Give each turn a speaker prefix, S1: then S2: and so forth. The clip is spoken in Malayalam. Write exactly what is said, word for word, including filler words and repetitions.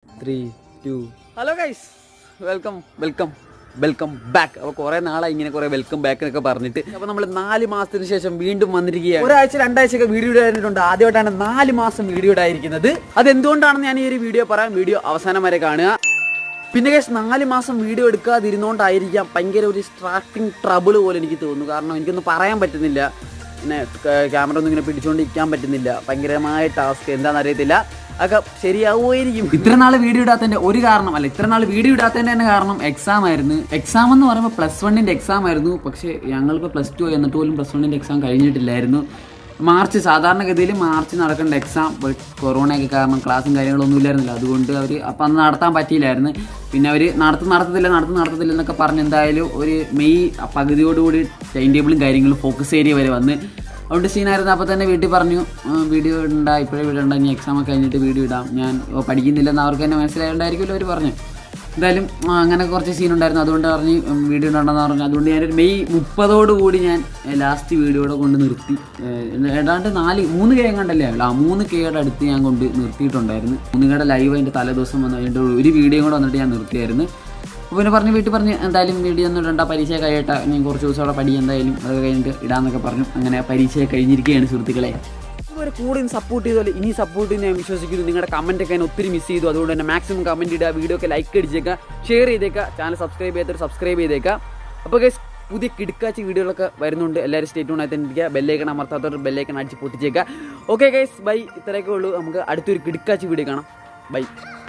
S1: Three two hello guys, welcome welcome welcome back. അപ്പോൾ കുറേ നാളായി ഇങ്ങനെ കുറേ വെൽക്കം ബാക്ക് എന്നൊക്കെ പറഞ്ഞിട്ട്. അപ്പോൾ നമ്മൾ നാല് മാസത്തിന് ശേഷം വീണ്ടും വന്നിരിക്കുകയാണ്. ഒരാഴ്ച രണ്ടാഴ്ചയൊക്കെ വീഡിയോ ഇടാനായിട്ടുണ്ട്. ആദ്യമായിട്ടാണ് നാല് മാസം വീഡിയോ ഇടായിരിക്കുന്നത്. അതെന്തുകൊണ്ടാണെന്ന് ഞാൻ ഈ ഒരു വീഡിയോ പറയാം. വീഡിയോ അവസാനം വരെ കാണുക. പിന്നെ ഗൈസ്, നാല് മാസം വീഡിയോ എടുക്കാതിരുന്നോണ്ടായിരിക്കാം ഭയങ്കര ഒരു സ്റ്റാർട്ടിങ് ട്രബിൾ പോലെ എനിക്ക് തോന്നുന്നു. കാരണം എനിക്കൊന്നും പറയാൻ പറ്റുന്നില്ല, പിന്നെ ക്യാമറ ഒന്നും ഇങ്ങനെ പിടിച്ചുകൊണ്ടിരിക്കാൻ പറ്റുന്നില്ല. ഭയങ്കരമായ ടാസ്ക്, എന്താണെന്ന് അറിയത്തില്ല. ഒക്കെ ശരിയാവുമായിരിക്കും. ഇത്ര നാൾ വീഡിയോ ഇടാത്തതിൻ്റെ ഒരു കാരണം അല്ല ഇത്ര നാൾ വീഡിയോ ഇടാത്തതിൻ്റെ തന്നെ കാരണം എക്സാം ആയിരുന്നു. എക്സാം എന്ന് പറയുമ്പോൾ പ്ലസ് വണ്ണിൻ്റെ എക്സാം ആയിരുന്നു. പക്ഷേ ഞങ്ങളിപ്പോൾ പ്ലസ് ടു എന്നിട്ട് പോലും പ്ലസ് വണ്ണിൻ്റെ എക്സാം കഴിഞ്ഞിട്ടില്ലായിരുന്നു. മാർച്ച് സാധാരണഗതിയിൽ മാർച്ച് നടക്കേണ്ട എക്സാം കൊറോണയൊക്കെ കാരണം ക്ലാസ്സും കാര്യങ്ങളൊന്നും ഇല്ലായിരുന്നില്ല. അതുകൊണ്ട് അവർ അപ്പം അന്ന് നടത്താൻ പറ്റിയില്ലായിരുന്നു. പിന്നെ അവർ നടത്തും നടത്തത്തില്ല നടത്തും നടത്തത്തില്ല എന്നൊക്കെ പറഞ്ഞ് എന്തായാലും ഒരു മെയ് പകുതിയോടുകൂടി ടൈം ടേബിളും കാര്യങ്ങളും ഫോക്കസ് ഏരിയ വരെ വന്ന് അതുകൊണ്ട് സീനായിരുന്നു. അപ്പോൾ തന്നെ വീട്ടിൽ പറഞ്ഞു വീഡിയോ ഇടണ്ട, ഇപ്പോഴേ വീഡിയോ ഇടണ്ട, ഇനി എക്സാം ഒക്കെ കഴിഞ്ഞിട്ട് വീഡിയോ ഇടാം. ഞാൻ പഠിക്കുന്നില്ലെന്ന് അവർക്ക് തന്നെ മനസ്സിലായിട്ടുണ്ടായിരിക്കുമല്ലോ അവർ പറഞ്ഞു. എന്തായാലും അങ്ങനെ കുറച്ച് സീനുണ്ടായിരുന്നു. അതുകൊണ്ട് പറഞ്ഞ് വീഡിയോ ഇടണ്ടെന്ന് പറഞ്ഞു. അതുകൊണ്ട് ഞാനൊരു മെയ് മുപ്പതോടു കൂടി ഞാൻ ലാസ്റ്റ് വീഡിയോയുടെ കൊണ്ട് നിർത്തി. ഏതാണ്ട് നാല് മൂന്ന് കെ എങ്ങാണ്ടല്ലേ ആ മൂന്ന് കെയുടെ അടുത്ത് ഞാൻ കൊണ്ട് നിർത്തിയിട്ടുണ്ടായിരുന്നു. മൂന്ന് കെയുടെ ലൈവ് അതിൻ്റെ തലേദിവസം വന്ന് അതിൻ്റെ ഒരു വീഡിയോ കൂടെ വന്നിട്ട് ഞാൻ നിർത്തിയായിരുന്നു. അപ്പോൾ പിന്നെ പറഞ്ഞ് വീട്ടിൽ പറഞ്ഞ് എന്തായാലും വീഡിയോ ഒന്നും ഇടണ്ട, പരീക്ഷ കഴിയട്ടെ, ഞാൻ കുറച്ച് ദിവസം അവിടെ പഠി എന്തായാലും അത് കഴിഞ്ഞിട്ട് ഇടാമെന്നൊക്കെ പറഞ്ഞു. അങ്ങനെ പരീക്ഷ കഴിഞ്ഞിരിക്കുകയാണ് സുഹൃത്തുക്കളെ. ഇതുവരെ കൂടുതൽ സപ്പോർട്ട് ചെയ്തോലെ ഇനി സപ്പോർട്ട് ഞാൻ വിശ്വസിക്കുന്നു. നിങ്ങളുടെ കമൻറ്റൊക്കെ ഞാൻ ഒത്തിരി മിസ് ചെയ്തു. അതുകൊണ്ട് തന്നെ മാക്സിമം കമൻറ്റ് ഇടുക, വീഡിയോ ഒക്കെ ലൈക്ക് അടിച്ചേക്കുക, ഷെയർ ചെയ്തേക്കുക, ചാനൽ സബ്സ്ക്രൈബ് ചെയ്തിട്ട് സബ്സ്ക്രൈബ് ചെയ്തേക്കുക. അപ്പോൾ ഗൈസ്, പുതിയ കിടക്കാച്ചി വീഡിയോകളൊക്കെ വരുന്നുണ്ട്. എല്ലാവരും സ്റ്റേ ട്യൂൺ ആയിട്ടിരിക്കുക. ബെല്ലൈക്കൺ അമർത്താത്തവർ ബെല്ലൈക്കൺ അടിച്ച് പൊട്ടിച്ചേക്കുക. Okay guys, by. ഇത്രയൊക്കെ ഉള്ളൂ. നമുക്ക് അടുത്തൊരു കിടക്കാച്ചി വീഡിയോ കാണാം. ബൈ.